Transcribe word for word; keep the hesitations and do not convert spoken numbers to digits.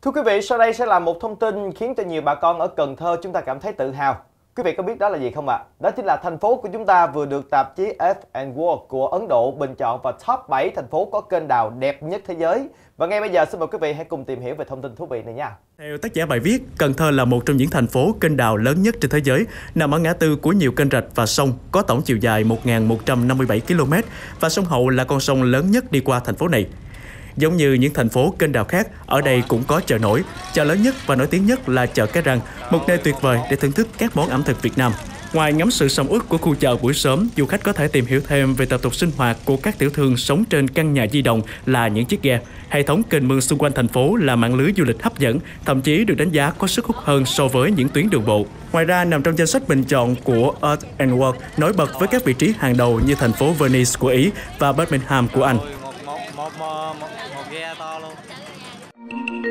Thưa quý vị, sau đây sẽ là một thông tin khiến cho nhiều bà con ở Cần Thơ chúng ta cảm thấy tự hào. Quý vị có biết đó là gì không ạ? À? Đó chính là thành phố của chúng ta vừa được tạp chí Earth and World của Ấn Độ bình chọn vào top bảy thành phố có kênh đào đẹp nhất thế giới. Và ngay bây giờ xin mời quý vị hãy cùng tìm hiểu về thông tin thú vị này nha. Theo tác giả bài viết, Cần Thơ là một trong những thành phố kênh đào lớn nhất trên thế giới, nằm ở ngã tư của nhiều kênh rạch và sông, có tổng chiều dài một nghìn một trăm năm mươi bảy ki lô mét và sông Hậu là con sông lớn nhất đi qua thành phố này. Giống như những thành phố kênh đào khác, ở đây cũng có chợ nổi. Chợ lớn nhất và nổi tiếng nhất là chợ Cái Răng, một nơi tuyệt vời để thưởng thức các món ẩm thực Việt Nam. Ngoài ngắm sự sầm uất của khu chợ buổi sớm, du khách có thể tìm hiểu thêm về tập tục sinh hoạt của các tiểu thương sống trên căn nhà di động là những chiếc ghe. Hệ thống kênh mương xung quanh thành phố là mạng lưới du lịch hấp dẫn, thậm chí được đánh giá có sức hút hơn so với những tuyến đường bộ. Ngoài ra, nằm trong danh sách bình chọn của Earth and World, nổi bật với các vị trí hàng đầu như thành phố Venice của Ý và Birmingham của Anh. một, một, một, một ghe to luôn.